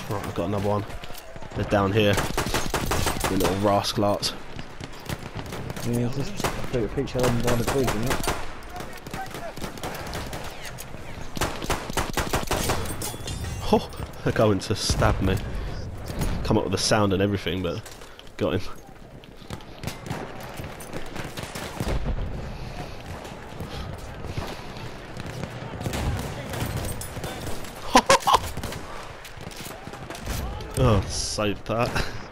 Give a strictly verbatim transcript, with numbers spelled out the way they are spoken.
Right, I've got another one. They're down here. You little rascalats. Yeah, just put a picture on by the bridge, isn't it? Oh, they're going to stab me. Come up with a sound and everything, but got him. Oh, saved that.